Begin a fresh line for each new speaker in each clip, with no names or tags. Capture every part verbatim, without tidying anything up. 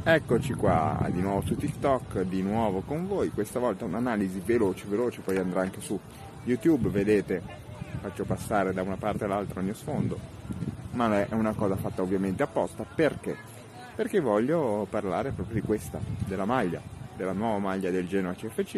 Eccoci qua, di nuovo su TikTok, di nuovo con voi, questa volta un'analisi veloce, veloce, poi andrà anche su YouTube, vedete, faccio passare da una parte all'altra il mio sfondo, ma è una cosa fatta ovviamente apposta, perché? Perché voglio parlare proprio di questa, della maglia, della nuova maglia del Genoa C F C,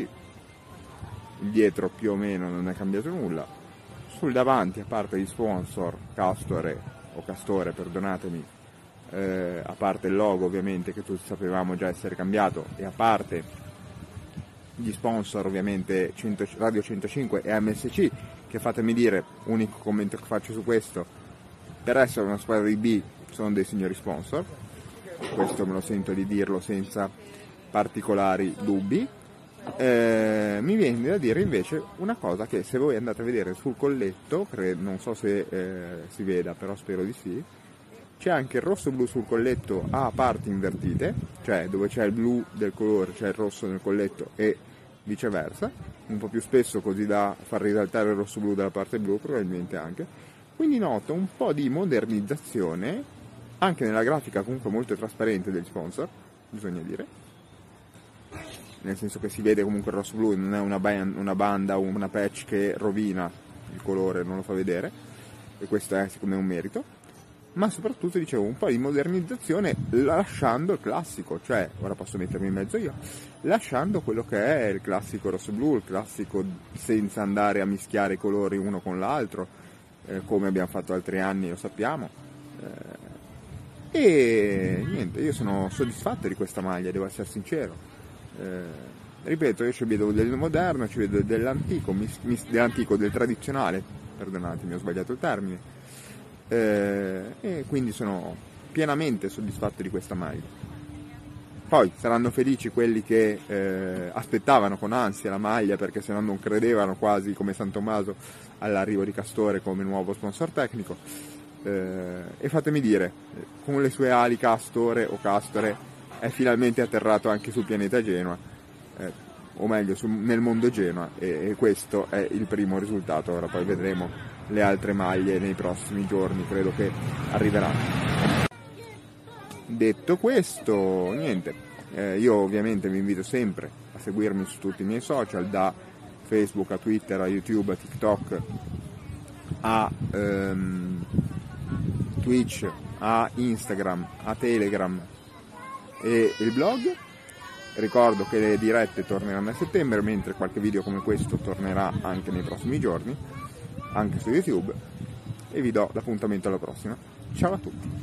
il dietro più o meno non è cambiato nulla, sul davanti, a parte gli sponsor, Castore, o Castore, perdonatemi, Eh, a parte il logo ovviamente che tutti sapevamo già essere cambiato e a parte gli sponsor ovviamente cento, Radio centocinque e M S C, che fatemi dire, unico commento che faccio su questo, per essere una squadra di B sono dei signori sponsor, questo me lo sento di dirlo senza particolari dubbi. Eh, mi viene da dire invece una cosa che se voi andate a vedere sul colletto, credo, non so se eh, si veda, però spero di sì, c'è anche il rosso blu sul colletto a parti invertite, cioè dove c'è il blu del colore c'è il rosso nel colletto e viceversa, un po' più spesso così da far risaltare il rosso blu dalla parte blu probabilmente anche. Quindi noto un po' di modernizzazione anche nella grafica comunque molto trasparente degli sponsor, bisogna dire, nel senso che si vede comunque il rosso blu, non è una, band, una banda o una patch che rovina il colore, non lo fa vedere, e questo è secondo me un merito. Ma soprattutto, dicevo, un po' di modernizzazione lasciando il classico, cioè, ora posso mettermi in mezzo io, lasciando quello che è il classico rosso-blu, il classico senza andare a mischiare i colori uno con l'altro, eh, come abbiamo fatto altri anni, lo sappiamo. Eh, e niente, io sono soddisfatto di questa maglia, devo essere sincero. Eh, ripeto, io ci vedo del moderno, ci vedo dell'antico, mis- mis- dell'antico, del tradizionale, perdonatemi, ho sbagliato il termine. Eh, e quindi sono pienamente soddisfatto di questa maglia. Poi saranno felici quelli che eh, aspettavano con ansia la maglia, perché se no non credevano quasi come San Tommaso all'arrivo di Castore come nuovo sponsor tecnico, eh, e fatemi dire, con le sue ali Castore o Castore è finalmente atterrato anche sul pianeta Genoa, eh, o meglio su, nel mondo Genoa, e, e questo è il primo risultato. Ora poi vedremo le altre maglie nei prossimi giorni, credo che arriveranno. Detto questo, niente, eh, io ovviamente vi invito sempre a seguirmi su tutti i miei social, da Facebook a Twitter a YouTube a TikTok a ehm, Twitch a Instagram a Telegram e il blog. Ricordo che le dirette torneranno a settembre, mentre qualche video come questo tornerà anche nei prossimi giorni, anche su YouTube, e vi do l'appuntamento alla prossima. Ciao a tutti!